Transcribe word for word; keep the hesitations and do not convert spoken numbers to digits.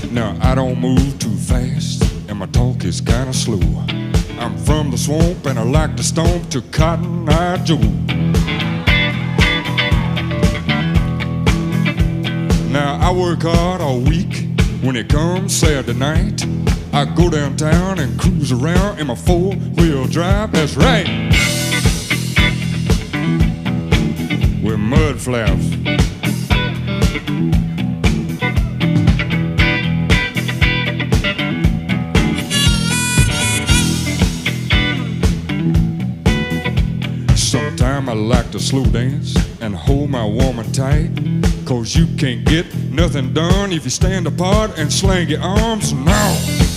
Now I don't move too fast, and my talk is kinda slow. I'm from the swamp and I like to stomp to Cotton Eye Joe. Now I work hard all week. When it comes Saturday night, I go downtown and cruise around in my four-wheel drive. That's right, with mud flaps. Sometime I like to slow dance and hold my woman tight, 'cause you can't get nothing done if you stand apart and slang your arms. Now